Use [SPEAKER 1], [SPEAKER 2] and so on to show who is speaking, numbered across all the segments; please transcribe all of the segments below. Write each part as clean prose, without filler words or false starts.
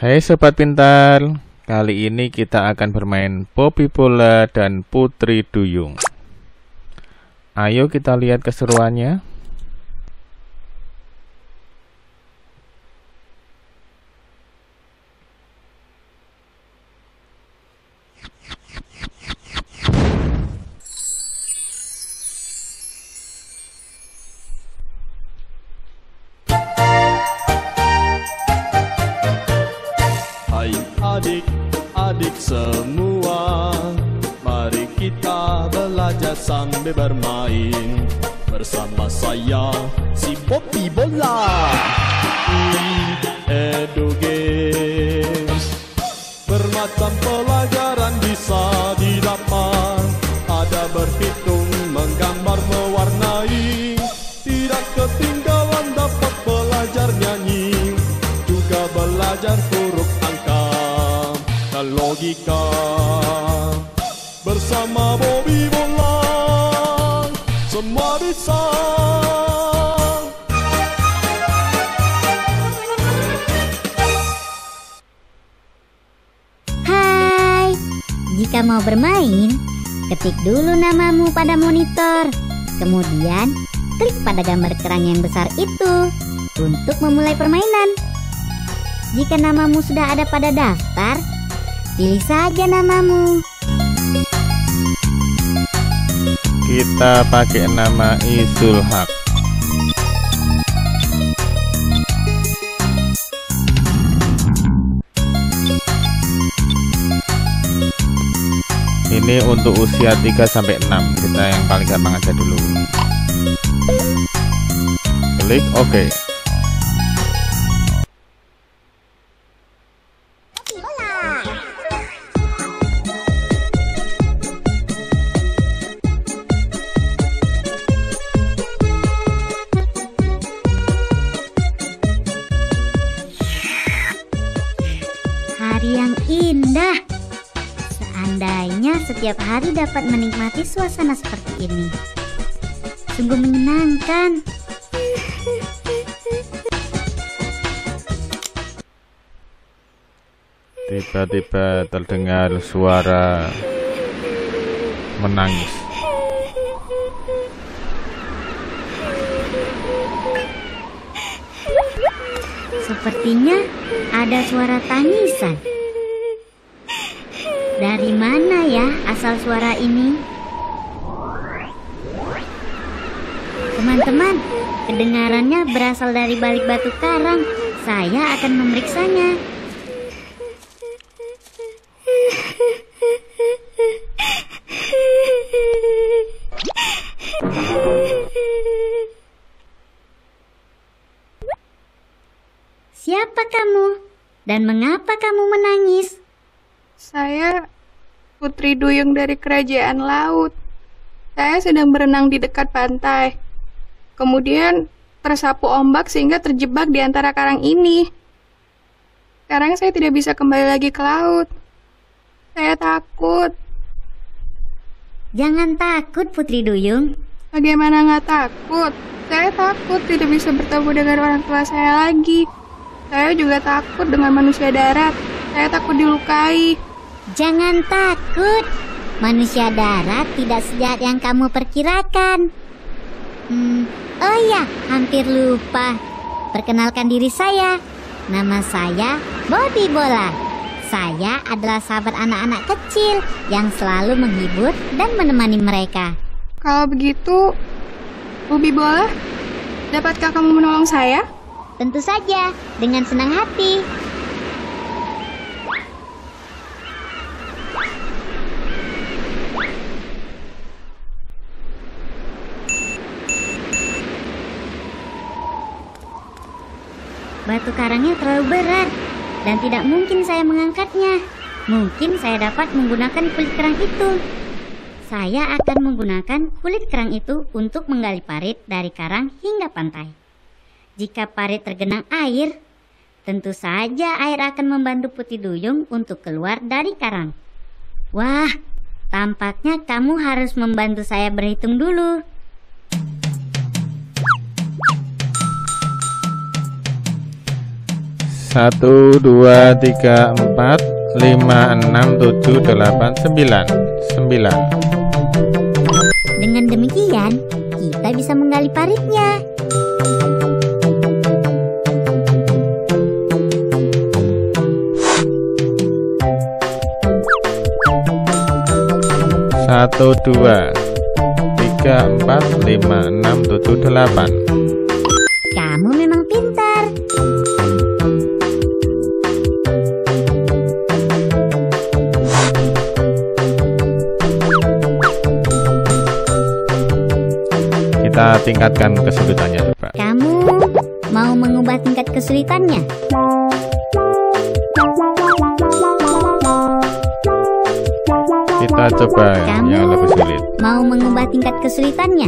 [SPEAKER 1] Hai sobat pintar, kali ini kita akan bermain Bobby Bola dan Putri Duyung. Ayo kita lihat keseruannya.
[SPEAKER 2] Adik-adik semua, mari kita belajar sambil bermain bersama saya, si Bobby Bola. Edu Games, bermacam pelajaran bisa didapat. Ada berhitung, menggambar, mewarnai. Tidak ketinggalan dapat belajar nyanyi, juga belajar huruf angka dan logika. Bersama Bobby Bola semua bisa.
[SPEAKER 3] Hai, jika mau bermain, ketik dulu namamu pada monitor. Kemudian klik pada gambar kerang yang besar itu untuk memulai permainan. Jika namamu sudah ada pada daftar, pilih saja namamu.
[SPEAKER 1] Kita pakai nama Isulhak. Ini untuk usia 3-6. Kita yang paling gampang aja dulu. Klik OK.
[SPEAKER 3] Hari yang indah. Seandainya setiap hari dapat menikmati suasana seperti ini. Sungguh menyenangkan.
[SPEAKER 1] Tiba-tiba terdengar suara menangis.
[SPEAKER 3] Sepertinya ada suara tangisan. Dari mana ya asal suara ini? Teman-teman, kedengarannya berasal dari balik batu karang. Saya akan memeriksanya. Siapa kamu? Dan mengapa kamu menangis?
[SPEAKER 4] Saya Putri Duyung dari Kerajaan Laut. Saya sedang berenang di dekat pantai. Kemudian tersapu ombak sehingga terjebak di antara karang ini. Sekarang saya tidak bisa kembali lagi ke laut. Saya takut.
[SPEAKER 3] Jangan takut, Putri Duyung.
[SPEAKER 4] Bagaimana nggak takut? Saya takut tidak bisa bertemu dengan orang tua saya lagi. Saya juga takut dengan manusia darat. Saya takut dilukai.
[SPEAKER 3] Jangan takut. Manusia darat tidak sejahat yang kamu perkirakan. Oh ya, hampir lupa. Perkenalkan diri saya. Nama saya Bobby Bola. Saya adalah sahabat anak-anak kecil yang selalu menghibur dan menemani mereka.
[SPEAKER 4] Kalau begitu, Bobby Bola, dapatkah kamu menolong saya?
[SPEAKER 3] Tentu saja, dengan senang hati. Batu karangnya terlalu berat dan tidak mungkin saya mengangkatnya. Mungkin saya dapat menggunakan kulit kerang itu. Saya akan menggunakan kulit kerang itu untuk menggali parit dari karang hingga pantai. Jika parit tergenang air, tentu saja air akan membantu Putri Duyung untuk keluar dari karang. Wah, tampaknya kamu harus membantu saya berhitung dulu.
[SPEAKER 1] 1, 2, 3, 4, 5, 6, 7, 8, 9. 9.
[SPEAKER 3] Dengan demikian, kita bisa menggali paritnya.
[SPEAKER 1] Satu, 2, 3, 4, 5, 6, 7, 8.
[SPEAKER 3] Kamu memang pintar.
[SPEAKER 1] Kita tingkatkan kesulitannya coba.
[SPEAKER 3] Kamu mau mengubah tingkat kesulitannya?
[SPEAKER 1] Kita coba
[SPEAKER 3] Kamu
[SPEAKER 1] yang lebih sulit.
[SPEAKER 3] mau mengubah tingkat kesulitannya?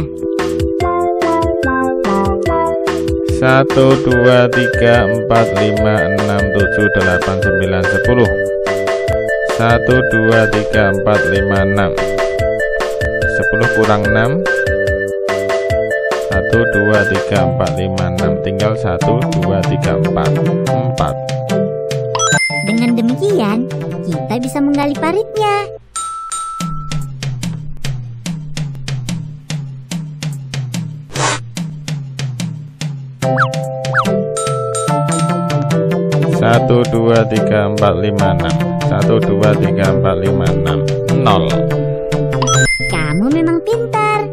[SPEAKER 1] 1, 2, 3, 4, 5, 6, 7, 8, 9, 10. 1, 2, 3, 4, 5, 6. 10 kurang 6. 1, 2, 3, 4, 5, 6. Tinggal 1, 2, 3, 4. 4.
[SPEAKER 3] Dengan demikian, kita bisa menggali paritnya.
[SPEAKER 1] Satu, 2, 3, 4, 5, 6. 1, 2, 3, 4, 5, 6. 0.
[SPEAKER 3] Kamu memang pintar.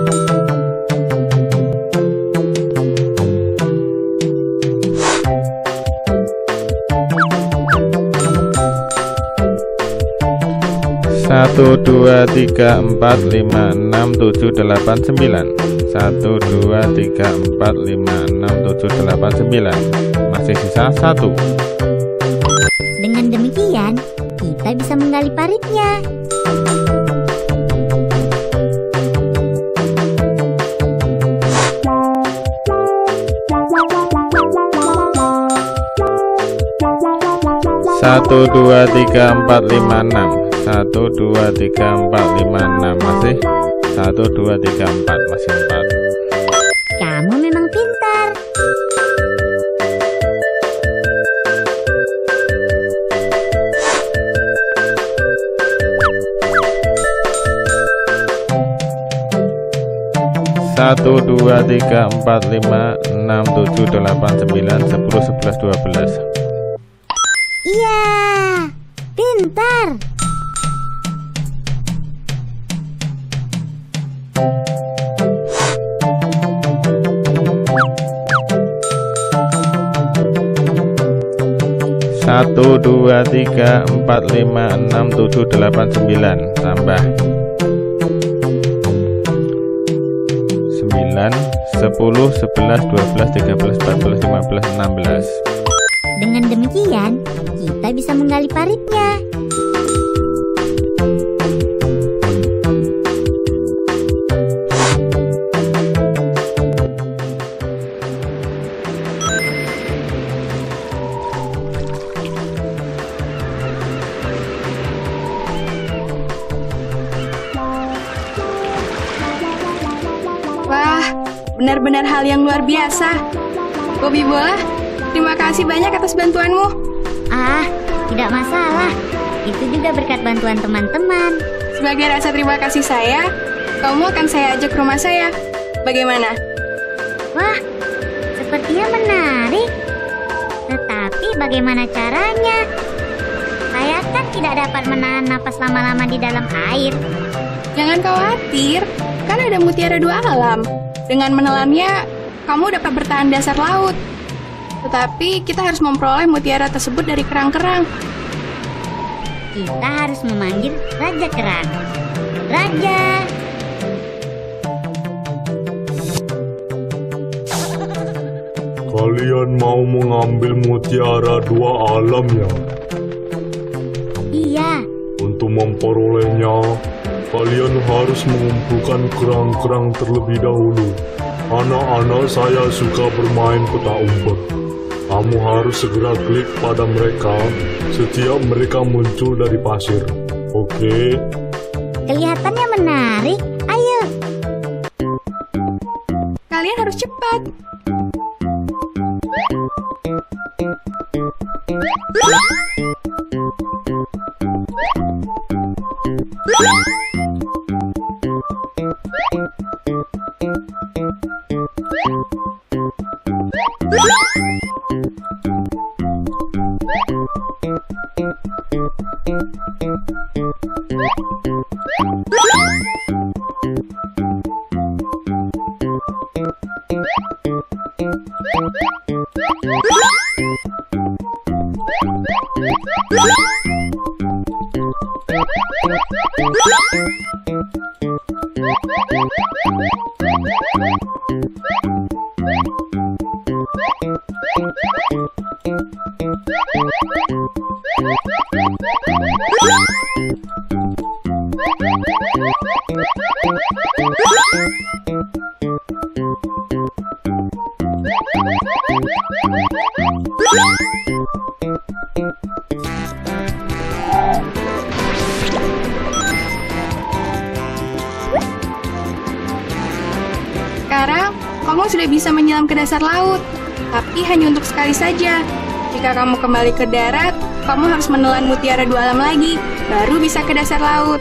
[SPEAKER 1] Satu, 2, 3, 4, 5, 6, 7, 8, 9. 1, 2, 3, 4, 5, 6, 7, 8, 9. Masih sisa 1.
[SPEAKER 3] Dengan demikian, kita bisa menggali paritnya.
[SPEAKER 1] Satu, 2, 3, 4, 5, 6. 1, 2, 3, 4, 5, 6. Masih 1, 2, 3, 4. Masih 4.
[SPEAKER 3] Kamu memang pintar.
[SPEAKER 1] Satu, 2, 3, 4, 5, 6, 7, 8, 9, 10, 11, 12.
[SPEAKER 3] Iya, pintar.
[SPEAKER 1] Satu, 2, 3, 4, 5, 6, 7, 8, 9. Tambah 9, 10, 11, 12, 13, 14, 15, 16.
[SPEAKER 3] Dengan demikian, kita bisa menggali paritnya.
[SPEAKER 4] Wah, benar-benar hal yang luar biasa. Bobby Bola, terima kasih banyak atas bantuanmu.
[SPEAKER 3] Ah, tidak masalah. Itu juga berkat bantuan teman-teman.
[SPEAKER 4] Sebagai rasa terima kasih saya, kamu akan saya ajak ke rumah saya. Bagaimana?
[SPEAKER 3] Wah, sepertinya menarik. Tetapi bagaimana caranya? Saya kan tidak dapat menahan napas lama-lama di dalam air.
[SPEAKER 4] Jangan khawatir, kan ada mutiara dua alam. Dengan menelannya, kamu dapat bertahan dasar laut. Tetapi kita harus memperoleh mutiara tersebut dari kerang-kerang.
[SPEAKER 3] Kita harus memanggil Raja Kerang. Raja!
[SPEAKER 2] Kalian mau mengambil mutiara dua alam ya?
[SPEAKER 3] Iya,
[SPEAKER 2] Untuk memperolehnya, kalian harus mengumpulkan kerang-kerang terlebih dahulu. Anak-anak saya suka bermain petak umpet. Kamu harus segera klik pada mereka setiap mereka muncul dari pasir. Oke?
[SPEAKER 3] kelihatannya menarik. Ayo,
[SPEAKER 4] Kalian harus cepat. Sekarang, kamu sudah bisa menyelam ke dasar laut, tapi hanya untuk sekali saja. Jika kamu kembali ke darat, kamu harus menelan mutiara 2 alam lagi, baru bisa ke dasar laut.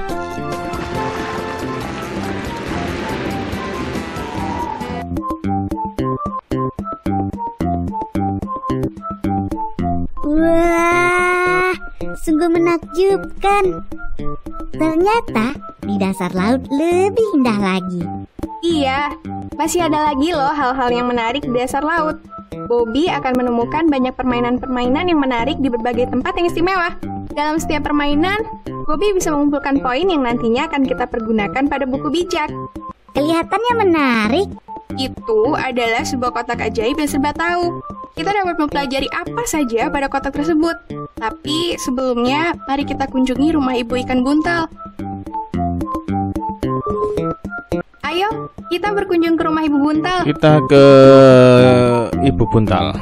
[SPEAKER 3] Wah, sungguh menakjubkan. Ternyata di dasar laut lebih indah lagi.
[SPEAKER 4] Iya, masih ada lagi loh hal-hal yang menarik di dasar laut. Bobby akan menemukan banyak permainan-permainan yang menarik di berbagai tempat yang istimewa. Dalam setiap permainan, Bobby bisa mengumpulkan poin yang nantinya akan kita pergunakan pada buku bijak.
[SPEAKER 3] Kelihatannya menarik.
[SPEAKER 4] Itu adalah sebuah kotak ajaib yang serba tahu. Kita dapat mempelajari apa saja pada kotak tersebut. Tapi sebelumnya, mari kita kunjungi rumah Ibu Ikan Buntal. Ayo, kita berkunjung ke rumah Ibu Buntal.
[SPEAKER 1] Kita ke Ibu Buntal.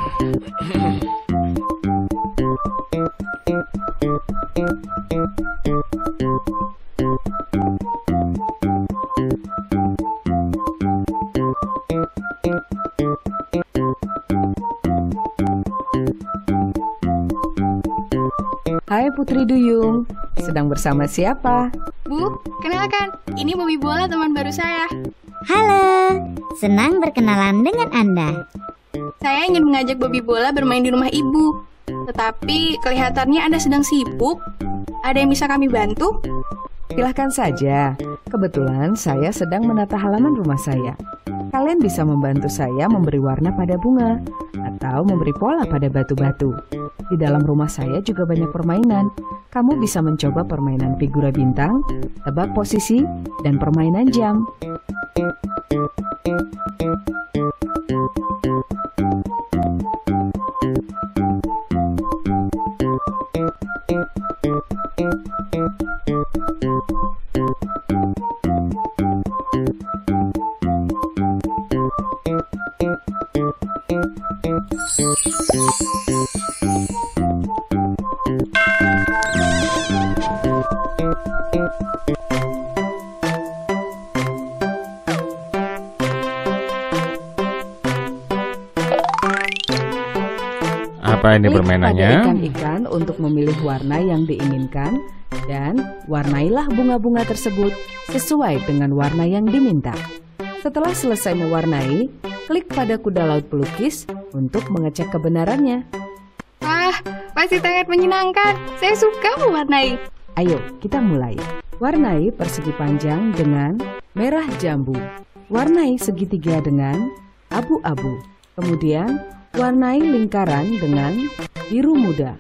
[SPEAKER 5] Hai Putri Duyung, sedang bersama siapa?
[SPEAKER 4] Bu, kenalkan, ini Bobby Bola, teman baru saya.
[SPEAKER 3] Halo, senang berkenalan dengan Anda.
[SPEAKER 4] Saya ingin mengajak Bobby Bola bermain di rumah Ibu. Tetapi kelihatannya Anda sedang sibuk. Ada yang bisa kami bantu?
[SPEAKER 5] Silahkan saja, kebetulan saya sedang menata halaman rumah saya. Kalian bisa membantu saya memberi warna pada bunga, atau memberi pola pada batu-batu. Di dalam rumah saya juga banyak permainan. Kamu bisa mencoba permainan figura bintang, tebak posisi, dan permainan jam.
[SPEAKER 1] Apa ini
[SPEAKER 5] Klik
[SPEAKER 1] permainannya?
[SPEAKER 5] pada ikan-ikan untuk memilih warna yang diinginkan dan warnailah bunga-bunga tersebut sesuai dengan warna yang diminta. Setelah selesai mewarnai, klik pada kuda laut pelukis untuk mengecek kebenarannya.
[SPEAKER 4] Wah, pasti sangat menyenangkan. Saya suka mewarnai.
[SPEAKER 5] Ayo, kita mulai. Warnai persegi panjang dengan merah jambu. Warnai segitiga dengan abu-abu. Kemudian, warnai lingkaran dengan biru muda.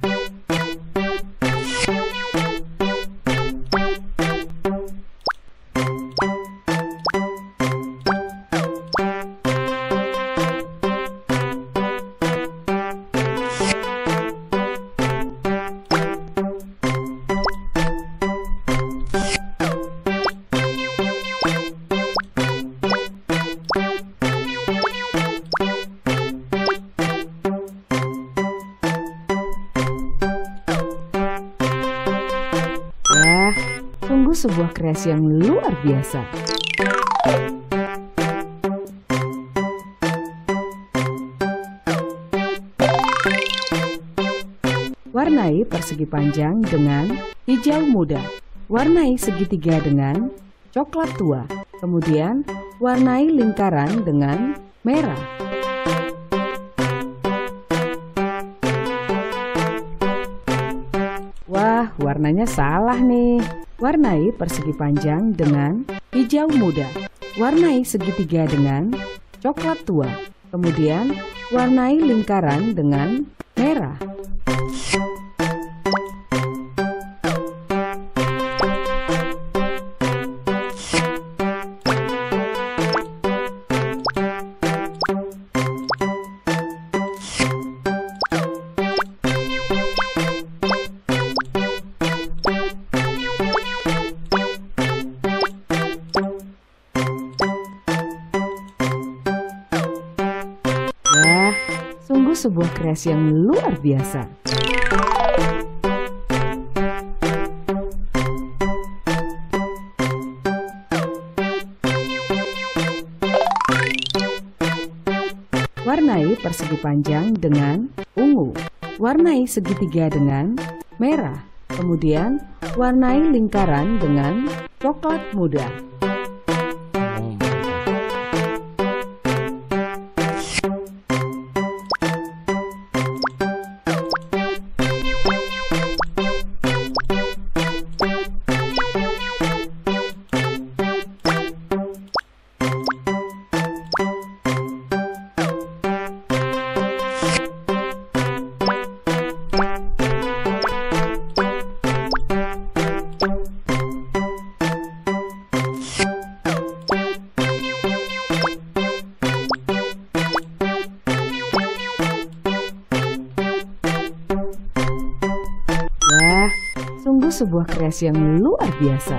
[SPEAKER 5] Wah, sungguh sebuah kreasi yang luar biasa. Warnai persegi panjang dengan hijau muda. Warnai segitiga dengan coklat tua. Kemudian warnai lingkaran dengan merah. Wah, warnanya salah nih. Warnai persegi panjang dengan hijau muda. Warnai segitiga dengan coklat tua. Kemudian warnai lingkaran dengan merah. Wah, sungguh sebuah kreasi yang luar biasa. Warnai persegi panjang dengan ungu. Warnai segitiga dengan merah. Kemudian warnai lingkaran dengan coklat muda. Wah, sungguh sebuah kreasi yang luar biasa.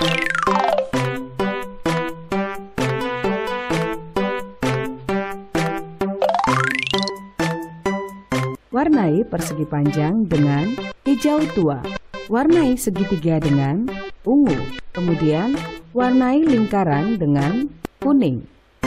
[SPEAKER 5] Warnai persegi panjang dengan hijau tua. Warnai segitiga dengan ungu. Kemudian warnai lingkaran dengan kuning.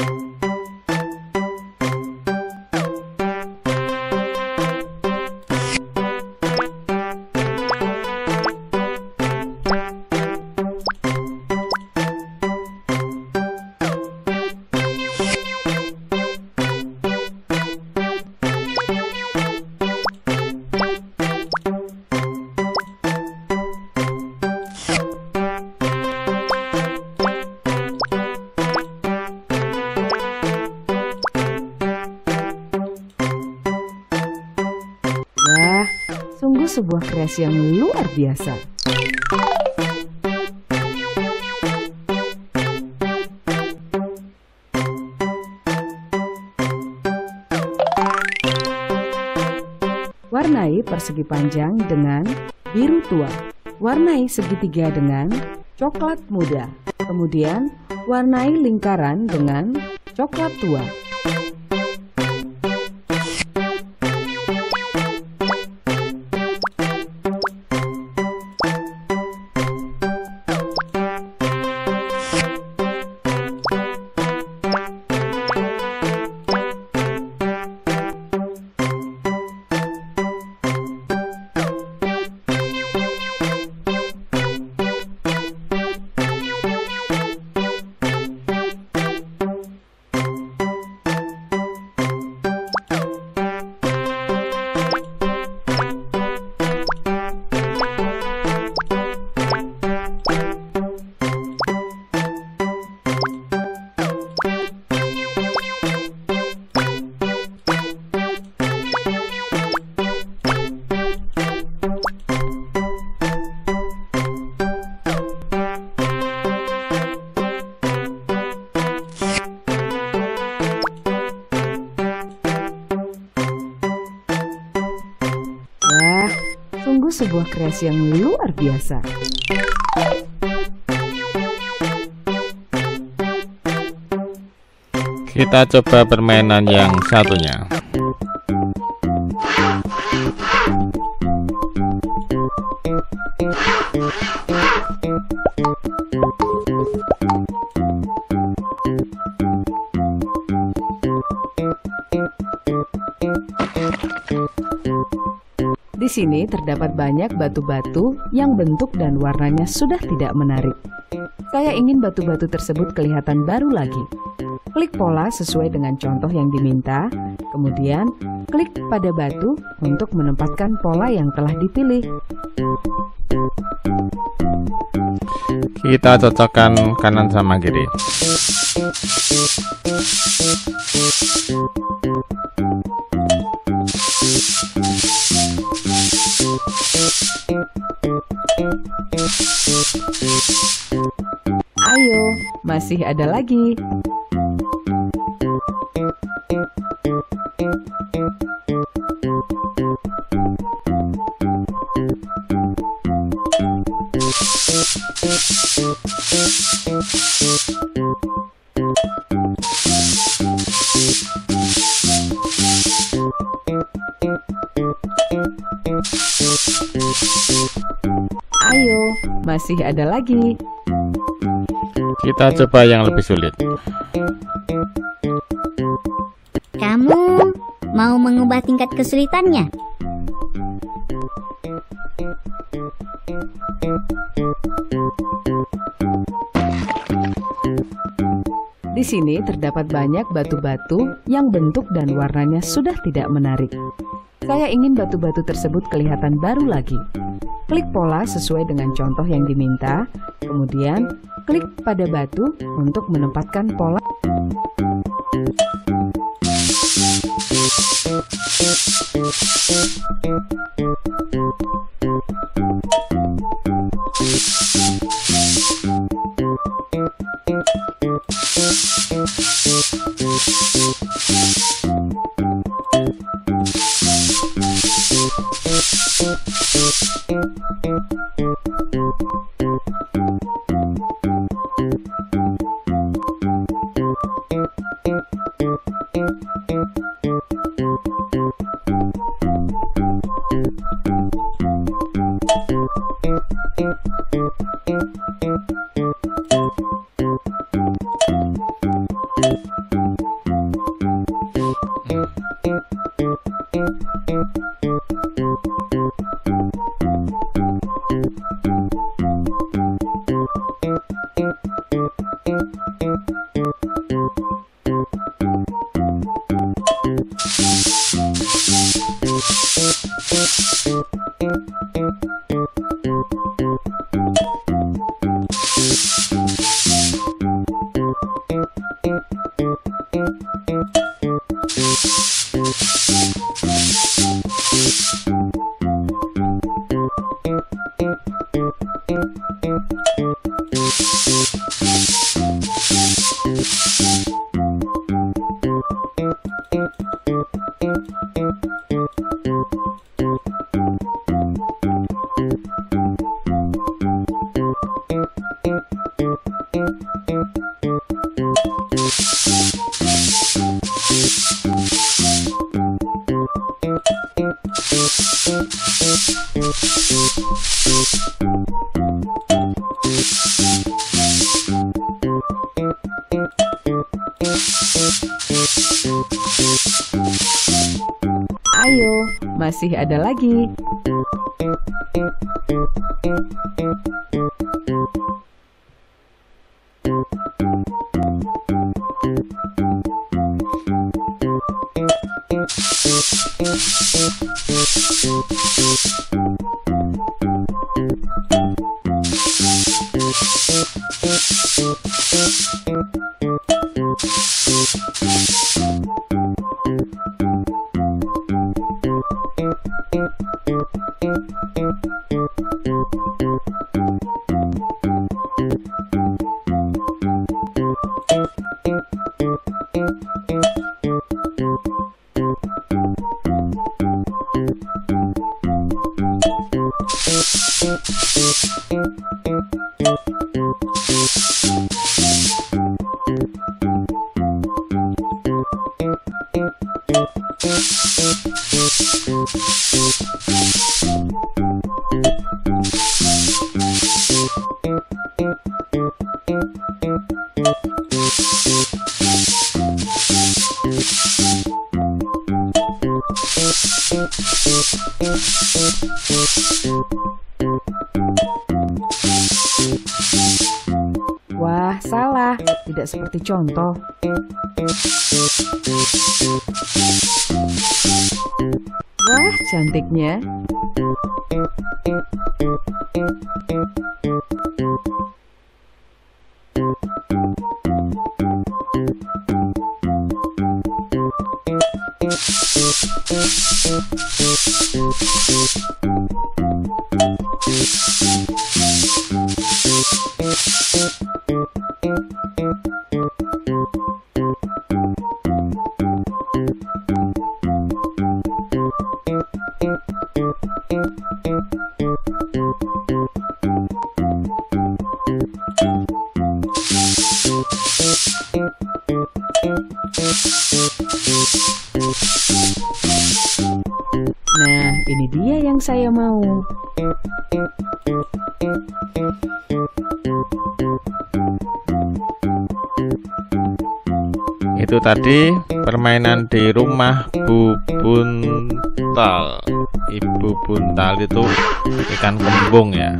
[SPEAKER 5] Wah, sungguh sebuah kreasi yang luar biasa. Warnai persegi panjang dengan biru tua. Warnai segitiga dengan coklat muda. Kemudian warnai lingkaran dengan coklat tua. Wah, sungguh sebuah kreasi yang luar biasa.
[SPEAKER 1] Kita coba permainan yang satunya.
[SPEAKER 5] Di Di sini terdapat banyak batu-batu yang bentuk dan warnanya sudah tidak menarik. Saya ingin batu-batu tersebut kelihatan baru lagi. Klik pola sesuai dengan contoh yang diminta, kemudian klik pada batu untuk menempatkan pola yang telah dipilih.
[SPEAKER 1] Kita cocokkan kanan sama kiri.
[SPEAKER 5] Ayo, masih ada lagi. Ayo, masih ada lagi.
[SPEAKER 1] Kita coba yang lebih sulit.
[SPEAKER 3] Kamu mau mengubah tingkat kesulitannya?
[SPEAKER 5] Di sini terdapat banyak batu-batu yang bentuk dan warnanya sudah tidak menarik. Saya ingin batu-batu tersebut kelihatan baru lagi. Klik pola sesuai dengan contoh yang diminta, kemudian klik pada batu untuk menempatkan pola. Ayo, masih ada lagi. tidak seperti contoh. Wah, cantiknya. Nah, ini dia yang saya mau.
[SPEAKER 1] Itu tadi permainan di rumah Bu Buntal. Ibu Buntal itu ikan kembung ya.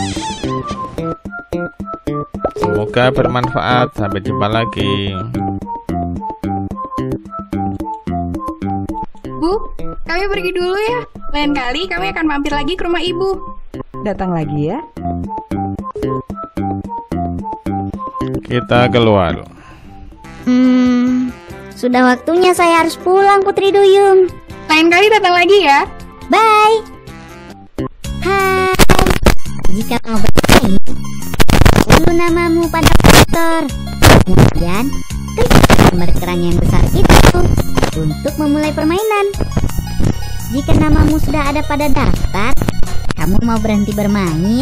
[SPEAKER 1] Semoga bermanfaat. Sampai jumpa lagi.
[SPEAKER 4] Bu, kami pergi dulu ya. Lain kali kami akan mampir lagi ke rumah ibu.
[SPEAKER 5] Datang lagi ya.
[SPEAKER 1] Kita keluar.
[SPEAKER 3] Sudah waktunya saya harus pulang, Putri Duyung.
[SPEAKER 4] Lain kali datang lagi ya.
[SPEAKER 3] Bye. Hai. Jika mau bermain, dulu namamu pada daftar. Kemudian klik gambar kerang yang besar itu untuk memulai permainan. Jika namamu sudah ada pada daftar, kamu mau berhenti bermain.